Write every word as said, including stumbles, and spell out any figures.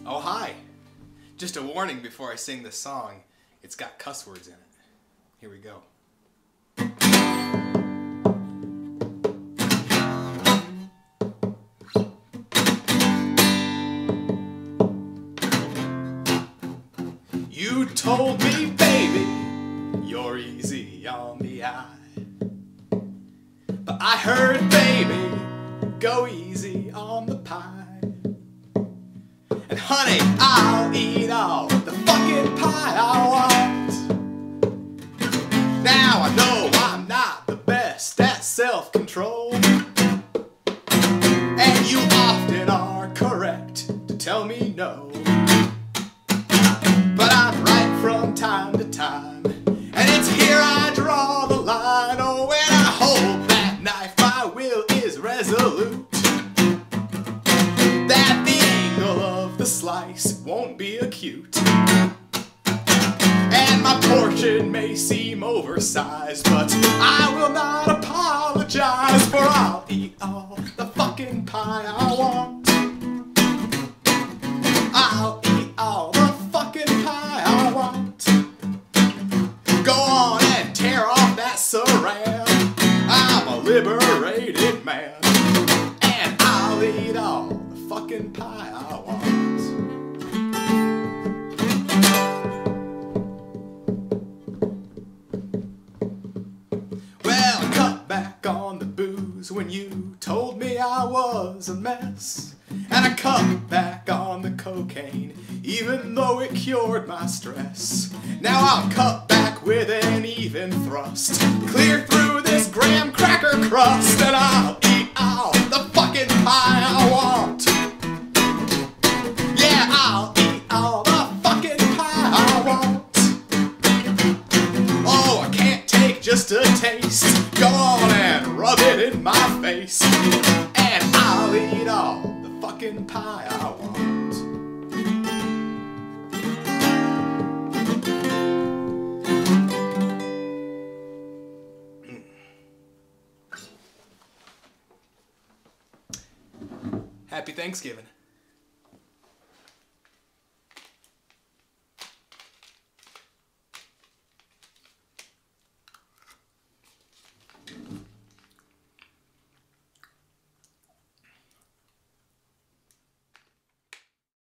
Oh, hi. Just a warning before I sing this song. It's got cuss words in it. Here we go. You told me, baby, you're easy on the eye. But I heard, baby, go easy on the pie. And honey, I'll eat all the fucking pie I want. Now I know I'm not the best at self-control, and you often are correct to tell me no. But I'm right from time to time, and it's here I draw the line. Oh, when I hold that knife, my will is resolute. That the angle of the slice won't be acute, and my portion may seem oversized, but I will not apologize, for I'll eat all the fucking pie I want. I'll eat all the fucking pie I want. Go on and tear off that saran. I'm a liberated man, and I'll eat all the fucking pie I want. Well, I cut back on the booze when you told me I was a mess, and I cut back on the cocaine even though it cured my stress. Now I'll cut back with an even thrust, clear through this graham cracker crust, and I'll eat all the fucking pie I want. Yeah, I'll eat all the fucking pie I want. Oh, I can't take just a taste. Go on and rub it in my face, and I'll eat all the fucking pie I want. Happy Thanksgiving.